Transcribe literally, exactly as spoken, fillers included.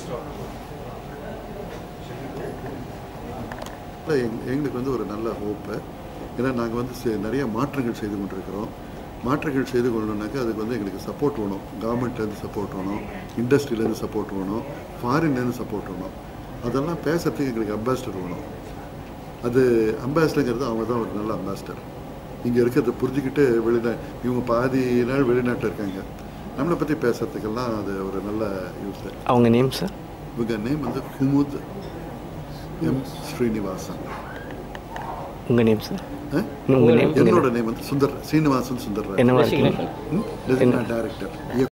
எங்களுக்கு வந்து ஒரு நல்ல ஹோப்பு. ஏன்னா நாங்கள் வந்து நிறைய மாற்றங்கள் செய்து கொண்டிருக்கிறோம். மாற்றங்கள் செய்து கொள்ளணுன்னாக்கா அதுக்கு வந்து எங்களுக்கு சப்போர்ட் வேணும். கவர்மெண்ட்லேருந்து சப்போர்ட் வேணும், இண்டஸ்ட்ரியிலேருந்து சப்போர்ட் வேணும், ஃபாரின்லேருந்து சப்போர்ட் வேணும். அதெல்லாம் பேசுறதுக்கு எங்களுக்கு அம்பாசிடர் வேணும். அது அம்பாசிடருங்கிறது அவங்க தான் ஒரு நல்ல அம்பாசிடர். இங்கே இருக்கிறத புரிஞ்சுக்கிட்டு வெளிநா இவங்க பாதி நாள் வெளிநாட்டில் இருக்காங்க. நம்மளை பற்றி பேசுறதுக்கெல்லாம் அது ஒரு நல்ல யூஸ். அவங்க நேம் சார்? இவங்க நேம் வந்து குமுத் எம் ஸ்ரீனிவாசன். உங்கள் நேம் சார்? என்னோட நேம் வந்து சுந்தர், ஸ்ரீனிவாசன் சுந்தர். என்ன டைரக்டர்?